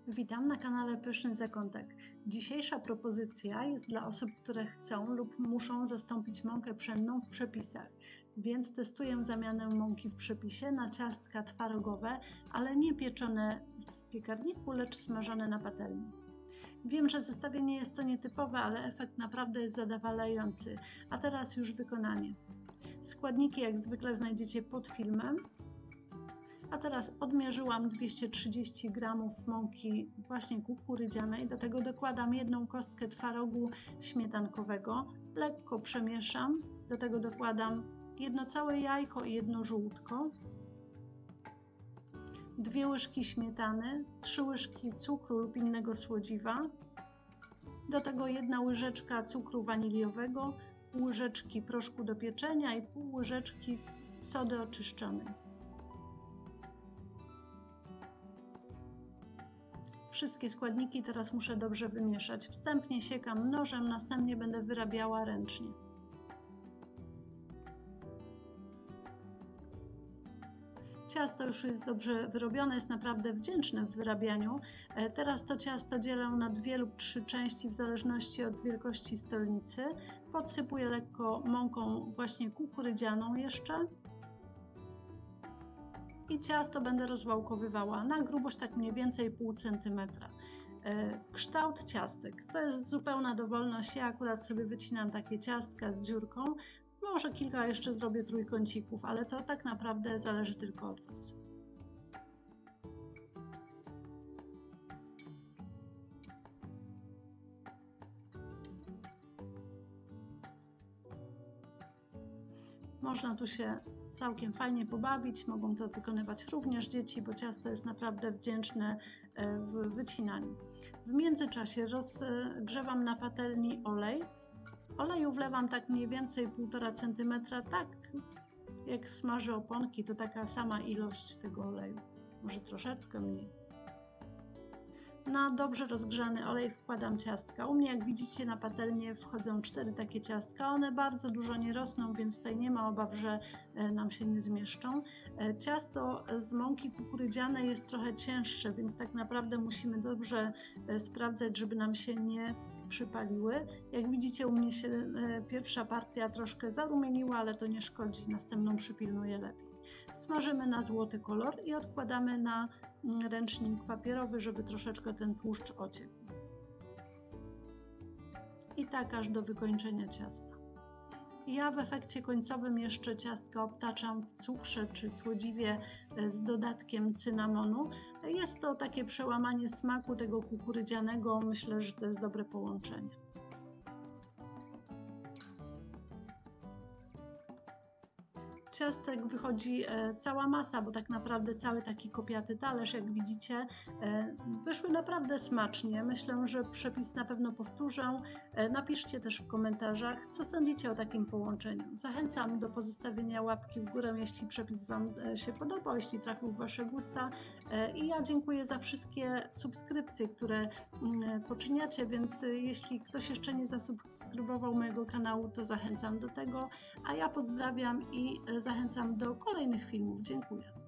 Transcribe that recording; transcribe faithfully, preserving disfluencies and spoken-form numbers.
Witam na kanale Pyszny Zakątek. Dzisiejsza propozycja jest dla osób, które chcą lub muszą zastąpić mąkę pszenną w przepisach, więc testuję zamianę mąki w przepisie na ciastka twarogowe, ale nie pieczone w piekarniku, lecz smażone na patelni. Wiem, że zestawienie jest to nietypowe, ale efekt naprawdę jest zadowalający. A teraz już wykonanie. Składniki jak zwykle znajdziecie pod filmem. A teraz odmierzyłam dwieście trzydzieści gramów mąki właśnie kukurydzianej. Do tego dokładam jedną kostkę twarogu śmietankowego. Lekko przemieszam. Do tego dokładam jedno całe jajko i jedno żółtko. Dwie łyżki śmietany, trzy łyżki cukru lub innego słodziwa. Do tego jedna łyżeczka cukru waniliowego, pół łyżeczki proszku do pieczenia i pół łyżeczki sody oczyszczonej. Wszystkie składniki teraz muszę dobrze wymieszać. Wstępnie siekam nożem, następnie będę wyrabiała ręcznie. Ciasto już jest dobrze wyrobione, jest naprawdę wdzięczne w wyrabianiu. Teraz to ciasto dzielę na dwie lub trzy części w zależności od wielkości stolnicy. Podsypuję lekko mąką właśnie kukurydzianą jeszcze. I ciasto będę rozwałkowywała na grubość tak mniej więcej pół centymetra. Kształt ciastek to jest zupełna dowolność. Ja akurat sobie wycinam takie ciastka z dziurką. Może kilka jeszcze zrobię trójkącików, ale to tak naprawdę zależy tylko od Was. Można tu się całkiem fajnie pobawić, mogą to wykonywać również dzieci, bo ciasto jest naprawdę wdzięczne w wycinaniu. W międzyczasie rozgrzewam na patelni olej. Oleju wlewam tak mniej więcej półtora centymetra, tak jak smażę oponki, to taka sama ilość tego oleju, może troszeczkę mniej. Na dobrze rozgrzany olej wkładam ciastka. U mnie, jak widzicie, na patelnię wchodzą cztery takie ciastka. One bardzo dużo nie rosną, więc tutaj nie ma obaw, że nam się nie zmieszczą. Ciasto z mąki kukurydzianej jest trochę cięższe, więc tak naprawdę musimy dobrze sprawdzać, żeby nam się nie przypaliły. Jak widzicie, u mnie się pierwsza partia troszkę zarumieniła, ale to nie szkodzi, następną przypilnuję lepiej. Smażymy na złoty kolor i odkładamy na ręcznik papierowy, żeby troszeczkę ten tłuszcz ociekł. I tak aż do wykończenia ciasta. Ja w efekcie końcowym jeszcze ciastka obtaczam w cukrze czy słodziwie z dodatkiem cynamonu. Jest to takie przełamanie smaku tego kukurydzianego. Myślę, że to jest dobre połączenie. Ciastek wychodzi cała masa, bo tak naprawdę cały taki kopiaty talerz, jak widzicie, wyszły naprawdę smacznie. Myślę, że przepis na pewno powtórzę. Napiszcie też w komentarzach, co sądzicie o takim połączeniu. Zachęcam do pozostawienia łapki w górę, jeśli przepis Wam się podobał, jeśli trafił w Wasze gusta. I ja dziękuję za wszystkie subskrypcje, które poczyniacie, więc jeśli ktoś jeszcze nie zasubskrybował mojego kanału, to zachęcam do tego. A ja pozdrawiam i zachęcam do kolejnych filmów. Dziękuję.